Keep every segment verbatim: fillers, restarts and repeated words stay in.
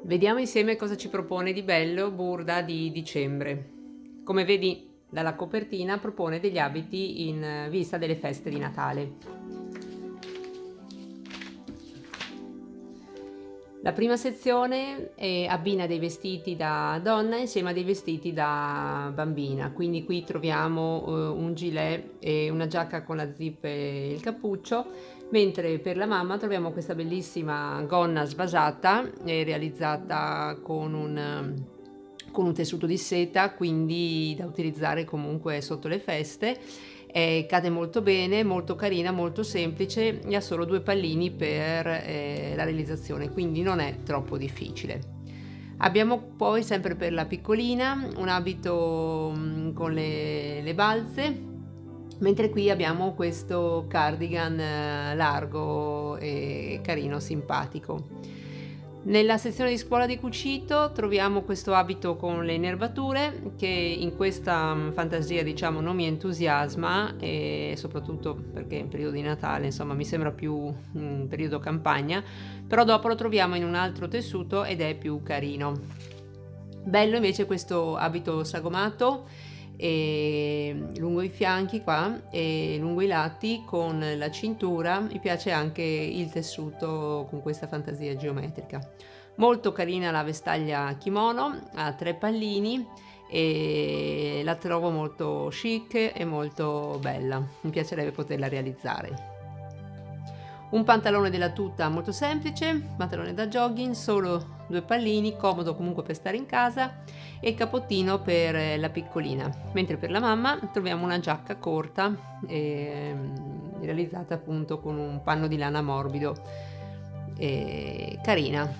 Vediamo insieme cosa ci propone di bello Burda di dicembre. Come vedi dalla copertina propone degli abiti in vista delle feste di Natale. La prima sezione eh, abbina dei vestiti da donna insieme a dei vestiti da bambina, quindi qui troviamo eh, un gilet e una giacca con la zip e il cappuccio, mentre per la mamma troviamo questa bellissima gonna svasata eh, realizzata con un, con un tessuto di seta, quindi da utilizzare comunque sotto le feste. Eh, cade molto bene, molto carina, molto semplice e ha solo due pallini per eh, la realizzazione, quindi non è troppo difficile. Abbiamo poi sempre per la piccolina un abito mh, con le, le balze, mentre qui abbiamo questo cardigan eh, largo e carino, simpatico. Nella sezione di scuola di cucito troviamo questo abito con le nervature che in questa fantasia diciamo non mi entusiasma, e soprattutto perché in periodo di Natale insomma mi sembra più un periodo campagna, però dopo lo troviamo in un altro tessuto ed è più carino. Bello invece questo abito sagomato e lungo i fianchi qua e lungo i lati con la cintura. Mi piace anche il tessuto con questa fantasia geometrica. Molto carina la vestaglia kimono, ha tre pallini e la trovo molto chic e molto bella. Mi piacerebbe poterla realizzare. Un pantalone della tuta molto semplice, pantalone da jogging, solo due pallini, comodo comunque per stare in casa, e il capottino per la piccolina. Mentre per la mamma troviamo una giacca corta eh, realizzata appunto con un panno di lana morbido e carina.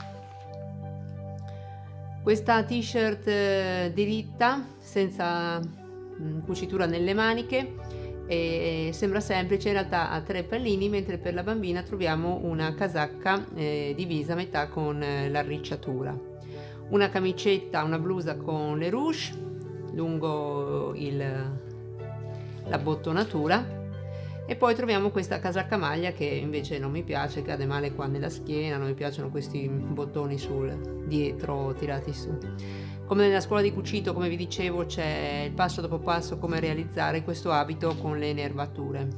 Questa t-shirt diritta senza mh, cucitura nelle maniche, e sembra semplice, in realtà ha tre pallini, mentre per la bambina troviamo una casacca eh, divisa a metà con eh, l'arricciatura, una camicetta, una blusa con le ruche lungo il, la bottonatura, e poi troviamo questa casacca maglia che invece non mi piace, cade male qua nella schiena, non mi piacciono questi bottoni sul dietro tirati su. Come nella scuola di cucito, come vi dicevo, c'è il passo dopo passo come realizzare questo abito con le nervature.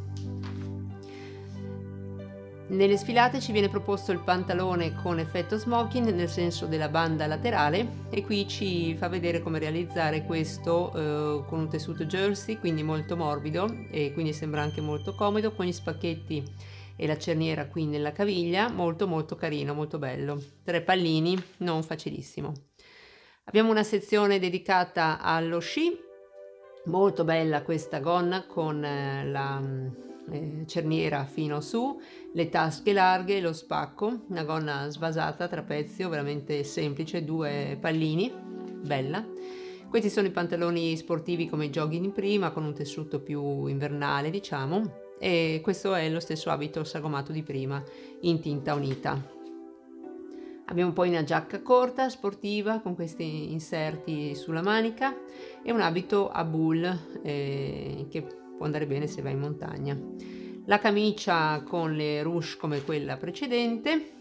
Nelle sfilate ci viene proposto il pantalone con effetto smoking nel senso della banda laterale, e qui ci fa vedere come realizzare questo eh, con un tessuto jersey, quindi molto morbido e quindi sembra anche molto comodo, con gli spacchetti e la cerniera qui nella caviglia, molto molto carino, molto bello. Tre pallini, non facilissimo. Abbiamo una sezione dedicata allo sci, molto bella questa gonna con eh, la eh, cerniera fino su, le tasche larghe, lo spacco, una gonna svasata, trapezio, veramente semplice, due pallini, bella. Questi sono i pantaloni sportivi come i jogging in prima, con un tessuto più invernale diciamo, e questo è lo stesso abito sagomato di prima in tinta unita. Abbiamo poi una giacca corta, sportiva, con questi inserti sulla manica, e un abito a boule eh, che può andare bene se vai in montagna. La camicia con le ruche come quella precedente,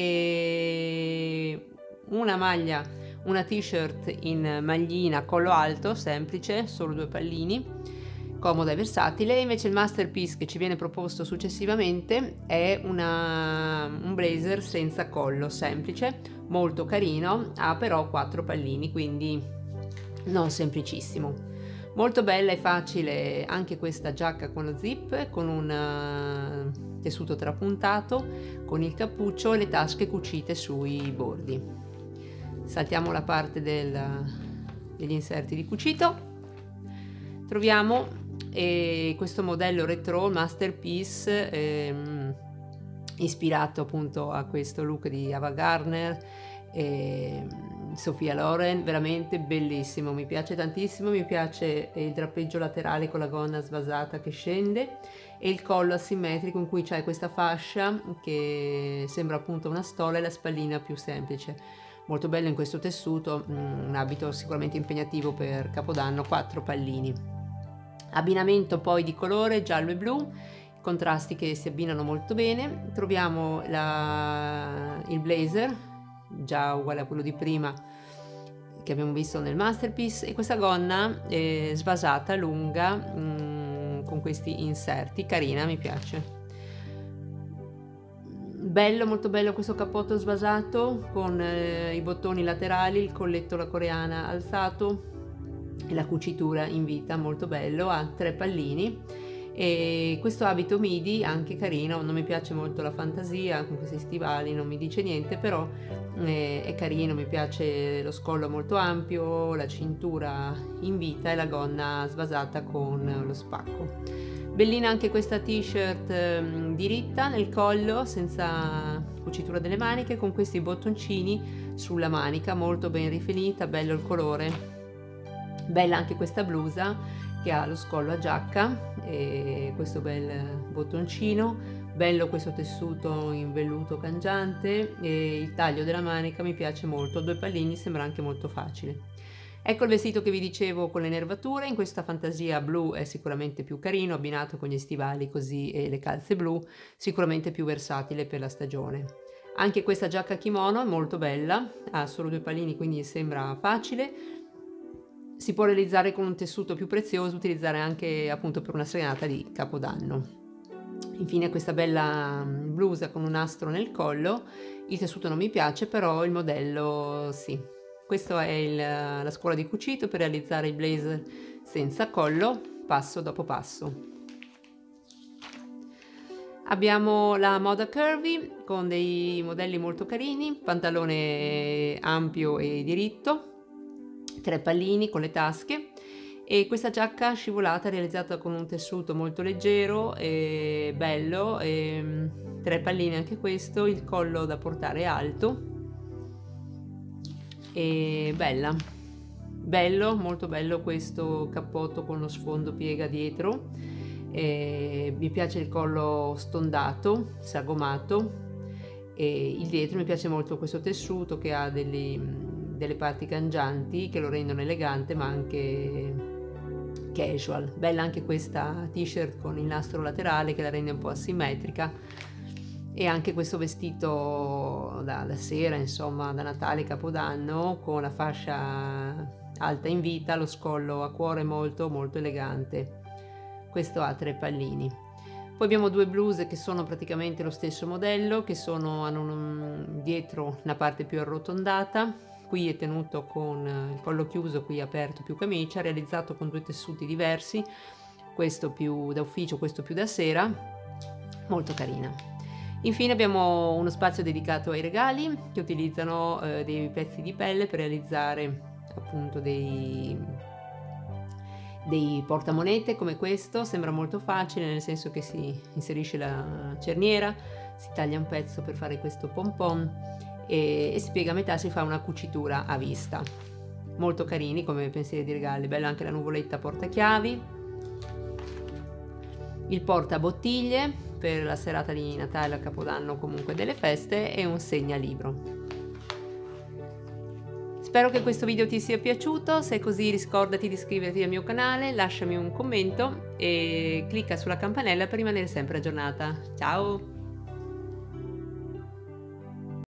e una maglia, una t-shirt in maglina collo alto, semplice, solo due pallini, comoda e versatile. Invece il masterpiece che ci viene proposto successivamente è una, un blazer senza collo, semplice, molto carino, ha però quattro pallini, quindi non semplicissimo. Molto bella e facile anche questa giacca con lo zip, con un uh, tessuto trapuntato, con il cappuccio e le tasche cucite sui bordi. Saltiamo la parte del, degli inserti di cucito. Troviamo e questo modello retro masterpiece ehm, ispirato appunto a questo look di Ava Gardner e Sofia Loren, veramente bellissimo, mi piace tantissimo. Mi piace il drappeggio laterale con la gonna svasata che scende e il collo asimmetrico in cui c'è questa fascia che sembra appunto una stola, e la spallina più semplice. Molto bello in questo tessuto, un abito sicuramente impegnativo per Capodanno, quattro pallini. Abbinamento poi di colore giallo e blu, contrasti che si abbinano molto bene. Troviamo la, il blazer già uguale a quello di prima che abbiamo visto nel Masterpiece, e questa gonna eh, svasata, lunga, mh, con questi inserti, carina, mi piace. Bello, molto bello questo cappotto svasato con eh, i bottoni laterali, il colletto alla coreana alzato e la cucitura in vita, molto bello, ha tre pallini. E questo abito midi anche carino, non mi piace molto la fantasia con questi stivali, non mi dice niente, però eh, è carino, mi piace lo scollo molto ampio, la cintura in vita e la gonna svasata con lo spacco. Bellina anche questa t-shirt eh, diritta nel collo, senza cucitura delle maniche, con questi bottoncini sulla manica, molto ben rifinita, bello il colore. Bella anche questa blusa che ha lo scollo a giacca e questo bel bottoncino, bello questo tessuto in velluto cangiante, e il taglio della manica mi piace molto, due pallini, sembra anche molto facile. Ecco il vestito che vi dicevo con le nervature, in questa fantasia blu è sicuramente più carino, abbinato con gli stivali così e le calze blu, sicuramente più versatile per la stagione. Anche questa giacca kimono è molto bella, ha solo due pallini quindi sembra facile, si può realizzare con un tessuto più prezioso, utilizzare anche appunto per una serenata di Capodanno. Infine questa bella blusa con un nastro nel collo, il tessuto non mi piace però il modello sì. Questa è il, la scuola di cucito per realizzare i blazer senza collo, passo dopo passo. Abbiamo la moda curvy con dei modelli molto carini, pantalone ampio e diritto, tre pallini con le tasche, e questa giacca scivolata realizzata con un tessuto molto leggero e bello, e tre pallini anche questo, il collo da portare alto. E bella, bello, molto bello questo cappotto con lo sfondo piega dietro, e mi piace il collo stondato, sagomato, e il dietro mi piace molto questo tessuto che ha delle, delle parti cangianti che lo rendono elegante ma anche casual. Bella anche questa t-shirt con il nastro laterale che la rende un po' asimmetrica. E anche questo vestito da, da sera, insomma, da Natale, Capodanno, con la fascia alta in vita, lo scollo a cuore molto molto elegante. Questo ha tre pallini. Poi abbiamo due bluse che sono praticamente lo stesso modello, che sono, hanno un, dietro una parte più arrotondata, qui è tenuto con il collo chiuso, qui aperto più camicia, realizzato con due tessuti diversi, questo più da ufficio, questo più da sera, molto carina. Infine abbiamo uno spazio dedicato ai regali che utilizzano eh, dei pezzi di pelle per realizzare appunto dei, dei portamonete come questo. Sembra molto facile, nel senso che si inserisce la cerniera, si taglia un pezzo per fare questo pompon e, e si piega a metà, si fa una cucitura a vista. Molto carini come pensieri di regali. Bella anche la nuvoletta portachiavi, il portabottiglie per la serata di Natale, a Capodanno, comunque delle feste, e un segnalibro. Spero che questo video ti sia piaciuto, se è così ricordati di iscriverti al mio canale, lasciami un commento e clicca sulla campanella per rimanere sempre aggiornata. Ciao!